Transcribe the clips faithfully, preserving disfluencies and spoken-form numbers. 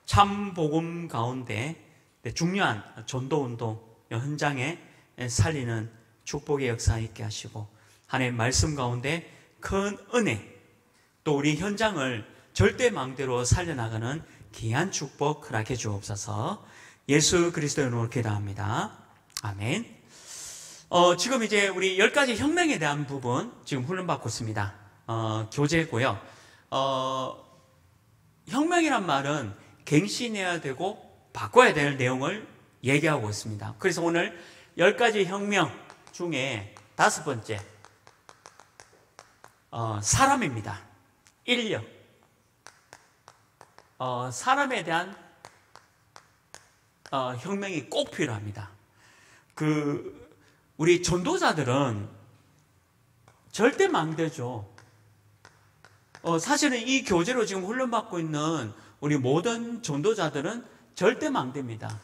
참 복음 가운데 중요한 전도운동 현장에 살리는 축복의 역사 있게 하시고, 하나님의 말씀 가운데 큰 은혜, 또 우리 현장을 절대망대로 살려나가는 귀한 축복 허락해 주옵소서. 예수 그리스도의 이름으로 기도합니다. 아멘. 어, 지금 이제 우리 열 가지 혁명에 대한 부분 지금 훈련받고 있습니다. 어, 교재고요. 어, 혁명이란 말은 갱신해야 되고 바꿔야 될 내용을 얘기하고 있습니다. 그래서 오늘 열 가지 혁명 중에 다섯 번째, 어, 사람입니다. 인력. 어, 사람에 대한 어, 혁명이 꼭 필요합니다. 그 우리 전도자들은 절대 망대죠. 어, 사실은 이 교재로 지금 훈련받고 있는 우리 모든 전도자들은 절대 망대입니다.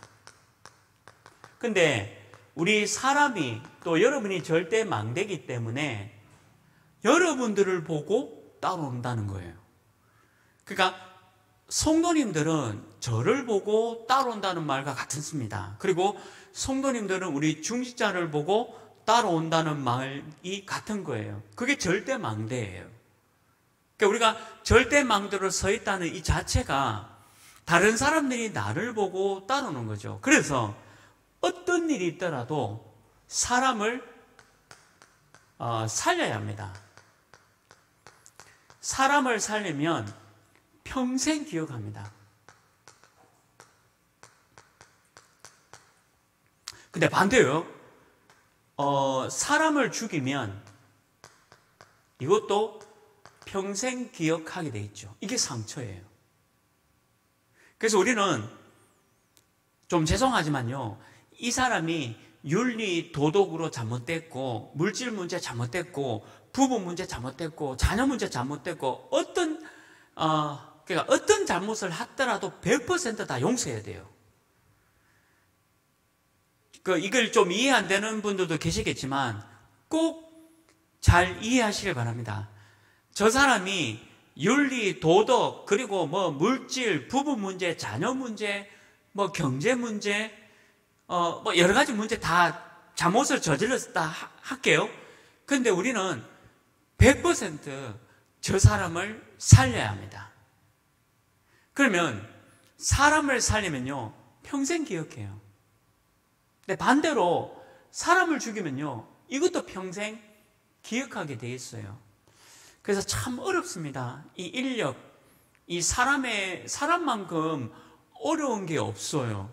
근데 우리 사람이, 또 여러분이 절대 망대이기 때문에 여러분들을 보고 따라온다는 거예요. 그러니까 성도님들은 저를 보고 따라온다는 말과 같습니다. 그리고 성도님들은 우리 중직자를 보고 따라온다는 말이 같은 거예요. 그게 절대 망대예요. 그러니까 우리가 절대 망대로 서 있다는 이 자체가 다른 사람들이 나를 보고 따라오는 거죠. 그래서 어떤 일이 있더라도 사람을 어, 살려야 합니다. 사람을 살리면 평생 기억합니다. 근데 반대요. 어, 사람을 죽이면 이것도 평생 기억하게 돼 있죠. 이게 상처예요. 그래서 우리는 좀 죄송하지만요, 이 사람이 윤리 도덕으로 잘못됐고, 물질 문제 잘못됐고, 부부 문제 잘못됐고, 자녀 문제 잘못됐고, 어떤 어, 그러니까 어떤 잘못을 하더라도 백 퍼센트 다 용서해야 돼요. 그 이걸 좀 이해 안 되는 분들도 계시겠지만 꼭 잘 이해하시길 바랍니다. 저 사람이 윤리, 도덕, 그리고 뭐 물질, 부부 문제, 자녀 문제, 뭐 경제 문제, 어, 뭐 여러 가지 문제 다 잘못을 저질렀다 하, 할게요. 근데 우리는 백 퍼센트 저 사람을 살려야 합니다. 그러면 사람을 살리면요, 평생 기억해요. 근데 반대로 사람을 죽이면요, 이것도 평생 기억하게 돼 있어요. 그래서 참 어렵습니다. 이 인력, 이 사람의, 사람만큼 어려운 게 없어요.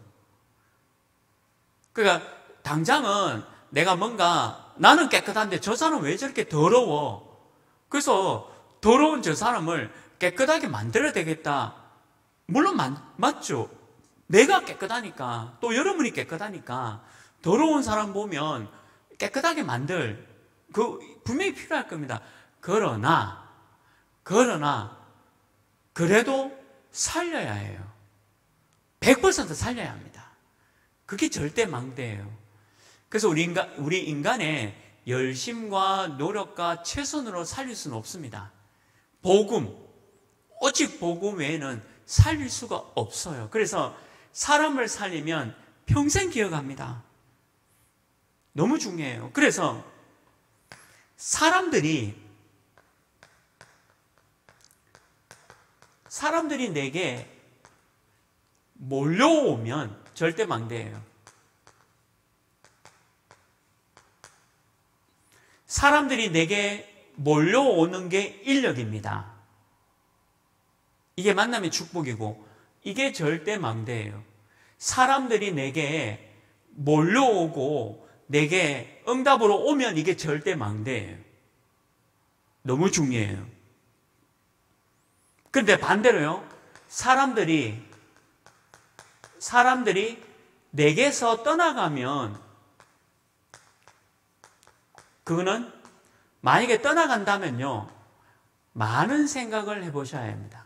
그러니까 당장은 내가 뭔가, 나는 깨끗한데 저 사람은 왜 저렇게 더러워? 그래서 더러운 저 사람을 깨끗하게 만들어야 되겠다. 물론 맞, 맞죠. 내가 깨끗하니까, 또 여러분이 깨끗하니까 더러운 사람 보면 깨끗하게 만들, 그 분명히 필요할 겁니다. 그러나 그러나 그래도 살려야 해요. 백 퍼센트 살려야 합니다. 그게 절대 망대예요. 그래서 우리 인간, 우리 인간의 열심과 노력과 최선으로 살릴 수는 없습니다. 복음, 오직 복음 외에는 살릴 수가 없어요. 그래서 사람을 살리면 평생 기억합니다. 너무 중요해요. 그래서 사람들이 사람들이 내게 몰려오면 절대 망대예요. 사람들이 내게 몰려오는 게 인력입니다. 이게 만남의 축복이고, 이게 절대 망대예요. 사람들이 내게 몰려오고 내게 응답으로 오면 이게 절대 망대예요. 너무 중요해요. 그런데 반대로요, 사람들이 사람들이 내게서 떠나가면, 그거는 만약에 떠나간다면요, 많은 생각을 해보셔야 합니다.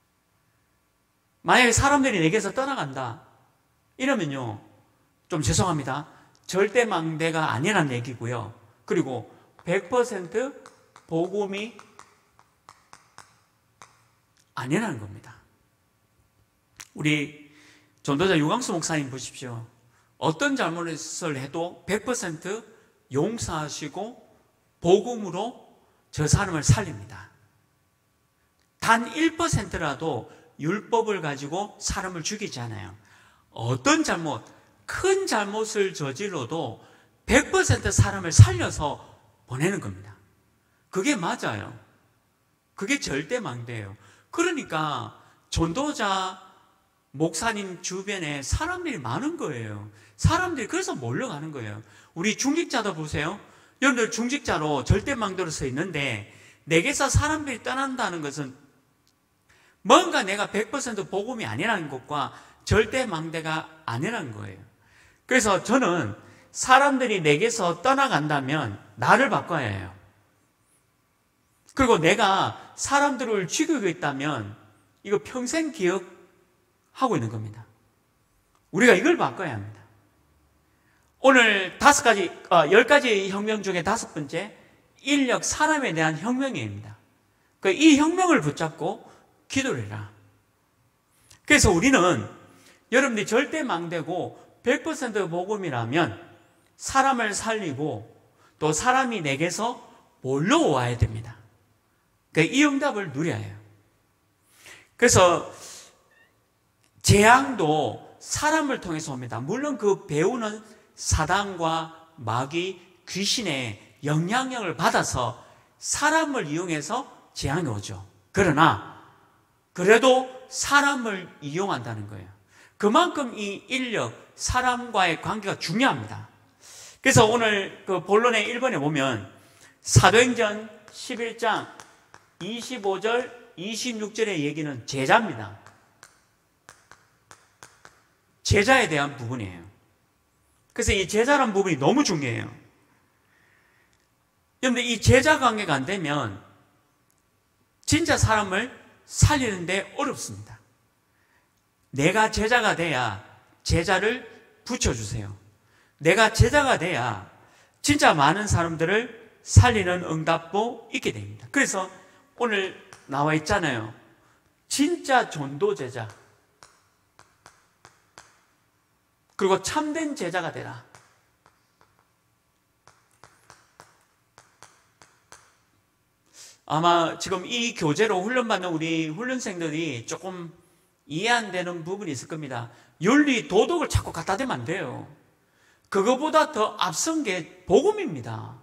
만약에 사람들이 내게서 떠나간다 이러면요, 좀 죄송합니다, 절대 망대가 아니라는 얘기고요. 그리고 백 퍼센트 복음이 아니라는 겁니다. 우리 우리 전도자 유광수 목사님 보십시오. 어떤 잘못을 해도 백 퍼센트 용서하시고 복음으로 저 사람을 살립니다. 단 일 퍼센트라도 율법을 가지고 사람을 죽이지 않아요. 어떤 잘못, 큰 잘못을 저질러도 백 퍼센트 사람을 살려서 보내는 겁니다. 그게 맞아요. 그게 절대 망대예요. 그러니까 전도자 목사님 주변에 사람들이 많은 거예요. 사람들이 그래서 몰려가는 거예요. 우리 중직자도 보세요. 여러분들 중직자로 절대망대로 서 있는데 내게서 사람들이 떠난다는 것은 뭔가 내가 백 퍼센트 복음이 아니라는 것과 절대망대가 아니라는 거예요. 그래서 저는 사람들이 내게서 떠나간다면 나를 바꿔야 해요. 그리고 내가 사람들을 죽이고 있다면 이거 평생 기억하고 있는 겁니다. 우리가 이걸 바꿔야 합니다. 오늘 다섯 가지, 어, 열 가지 혁명 중에 다섯 번째, 인력, 사람에 대한 혁명입니다. 그 이 혁명을 붙잡고 기도를 해라. 그래서 우리는 여러분들이 절대 망대고 백 퍼센트 복음이라면 사람을 살리고 또 사람이 내게서 몰려와야 됩니다. 그러니까 이 응답을 누려야 해요. 그래서 재앙도 사람을 통해서 옵니다. 물론 그 배우는 사단과 마귀, 귀신의 영향력을 받아서 사람을 이용해서 재앙이 오죠. 그러나 그래도 사람을 이용한다는 거예요. 그만큼 이 인력, 사람과의 관계가 중요합니다. 그래서 오늘 그 본론의 일 번에 보면 사도행전 십일 장 이십오 절, 이십육 절의 얘기는 제자입니다. 제자에 대한 부분이에요. 그래서 이 제자라는 부분이 너무 중요해요. 그런데 이 제자 관계가 안 되면 진짜 사람을 살리는데 어렵습니다. 내가 제자가 돼야 제자를 붙여주세요. 내가 제자가 돼야 진짜 많은 사람들을 살리는 응답도 있게 됩니다. 그래서 오늘 나와 있잖아요. 진짜 전도 제자. 그리고 참된 제자가 되라. 아마 지금 이 교재로 훈련받는 우리 훈련생들이 조금 이해 안 되는 부분이 있을 겁니다. 윤리, 도덕을 자꾸 갖다 대면 안 돼요. 그거보다 더 앞선 게 복음입니다.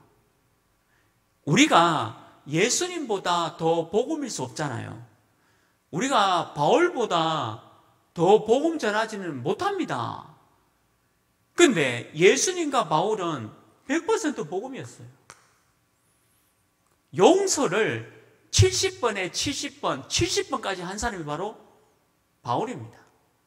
우리가 예수님보다 더 복음일 수 없잖아요. 우리가 바울보다 더 복음 전하지는 못합니다. 근데 예수님과 바울은 백 퍼센트 복음이었어요. 용서를 칠십 번에 칠십 번, 칠십 번까지 한 사람이 바로 바울입니다.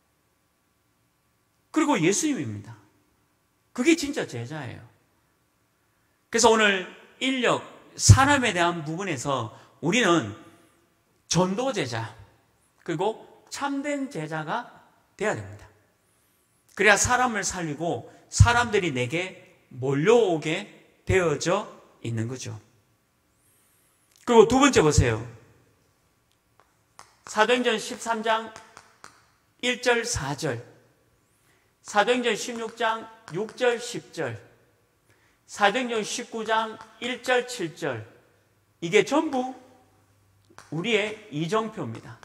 그리고 예수님입니다. 그게 진짜 제자예요. 그래서 오늘 인력, 사람에 대한 부분에서 우리는 전도 제자, 그리고 참된 제자가 돼야 됩니다. 그래야 사람을 살리고 사람들이 내게 몰려오게 되어져 있는 거죠. 그리고 두 번째 보세요. 사도행전 십삼 장 일 절 사 절, 사도행전 십육 장 육 절 십 절, 사도행전 십구 장 일 절 칠 절, 이게 전부 우리의 이정표입니다.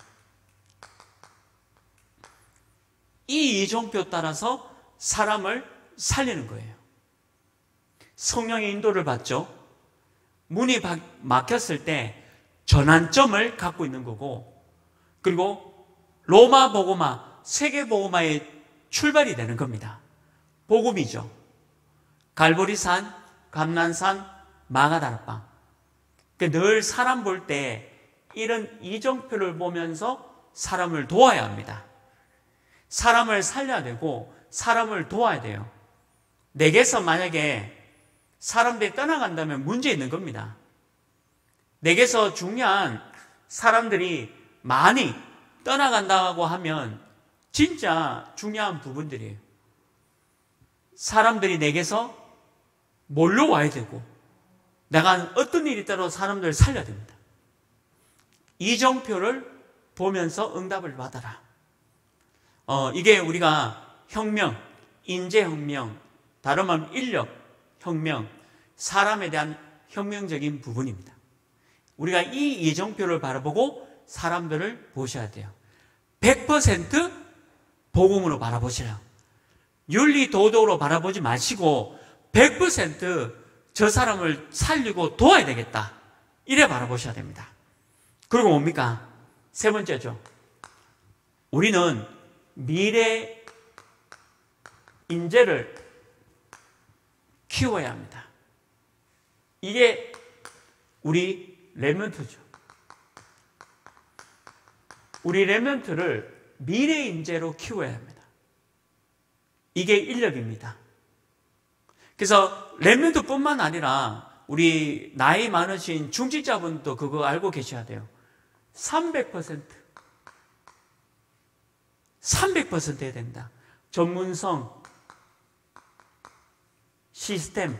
이 이정표 따라서 사람을 살리는 거예요. 성령의 인도를 받죠. 문이 막혔을 때 전환점을 갖고 있는 거고, 그리고 로마 복음화, 세계 복음화의 출발이 되는 겁니다. 복음이죠. 갈보리산, 감난산, 마가다락방. 늘 사람 볼 때 이런 이정표를 보면서 사람을 도와야 합니다. 사람을 살려야 되고 사람을 도와야 돼요. 내게서 만약에 사람들이 떠나간다면 문제 있는 겁니다. 내게서 중요한 사람들이 많이 떠나간다고 하면 진짜 중요한 부분들이에요. 사람들이 내게서 몰려와야 되고 내가 어떤 일이 있더라도 사람들을 살려야 됩니다. 이정표를 보면서 응답을 받아라. 어, 이게 우리가 혁명, 인재혁명, 다른 말로 인력혁명, 사람에 대한 혁명적인 부분입니다. 우리가 이 예정표를 바라보고 사람들을 보셔야 돼요. 백 퍼센트 복음으로 바라보시라. 윤리 도덕으로 바라보지 마시고 백 퍼센트 저 사람을 살리고 도와야 되겠다. 이래 바라보셔야 됩니다. 그리고 뭡니까? 세 번째죠. 우리는 미래 인재를 키워야 합니다. 이게 우리 렘넌트죠. 우리 렘넌트를 미래 인재로 키워야 합니다. 이게 인력입니다. 그래서 렘넌트뿐만 아니라 우리 나이 많으신 중직자분도 그거 알고 계셔야 돼요. 삼백 퍼센트 삼백 퍼센트 해야 된다. 전문성, 시스템,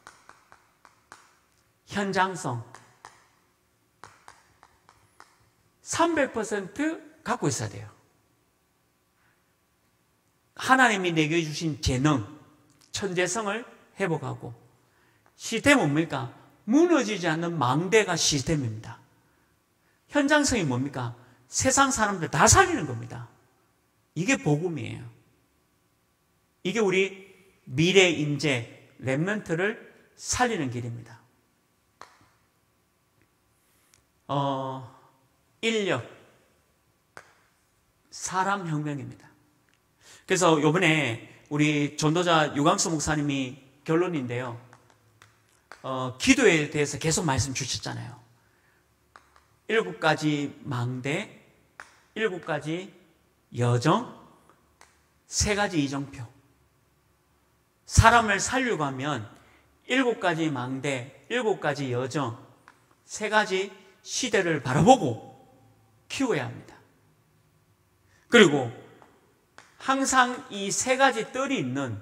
현장성 삼백 퍼센트 갖고 있어야 돼요. 하나님이 내게 주신 재능, 천재성을 회복하고, 시스템은 뭡니까? 무너지지 않는 망대가 시스템입니다. 현장성이 뭡니까? 세상 사람들 다 살리는 겁니다. 이게 복음이에요. 이게 우리 미래 인재, 렘넌트를 살리는 길입니다. 어, 인력, 사람 혁명입니다. 그래서 요번에 우리 전도자 유광수 목사님이 결론인데요. 어, 기도에 대해서 계속 말씀 주셨잖아요. 일곱 가지 망대, 일곱 가지 여정, 세 가지 이정표. 사람을 살려고 하면 일곱 가지 망대, 일곱 가지 여정, 세 가지 시대를 바라보고 키워야 합니다. 그리고 항상 이 세 가지 뜰이 있는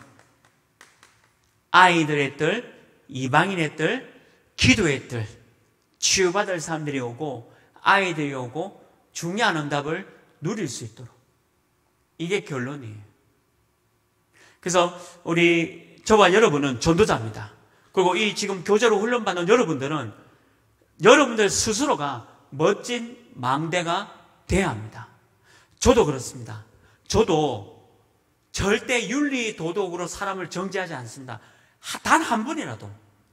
아이들의 뜰, 이방인의 뜰, 기도의 뜰, 치유받을 사람들이 오고 아이들이 오고 중요한 응답을 누릴 수 있도록. 이게 결론이에요. 그래서 우리 저와 여러분은 전도자입니다. 그리고 이 지금 교제로 훈련받는 여러분들은 여러분들 스스로가 멋진 망대가 돼야 합니다. 저도 그렇습니다. 저도 절대 윤리 도덕으로 사람을 정죄하지 않습니다. 단 한 분이라도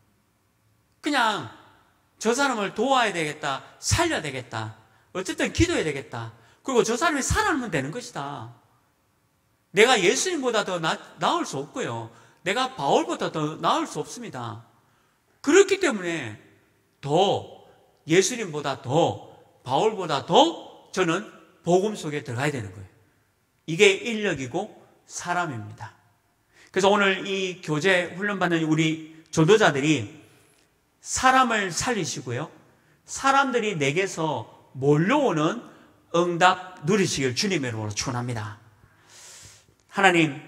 그냥 저 사람을 도와야 되겠다, 살려야 되겠다, 어쨌든 기도해야 되겠다, 그리고 저 사람이 살아나면 되는 것이다. 내가 예수님보다 더 나, 나을 수 없고요, 내가 바울보다 더 나을 수 없습니다. 그렇기 때문에 더 예수님보다 더, 바울보다 더 저는 복음 속에 들어가야 되는 거예요. 이게 인력이고 사람입니다. 그래서 오늘 이 교제 훈련받는 우리 전도자들이 사람을 살리시고요, 사람들이 내게서 몰려오는 응답 누리시길 주님의 이름으로 축원합니다. 하나님,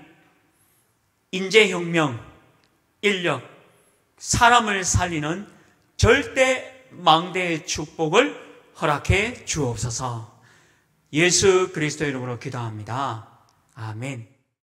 인재혁명, 인력, 사람을 살리는 절대 망대의 축복을 허락해 주옵소서. 예수 그리스도 이름으로 기도합니다. 아멘.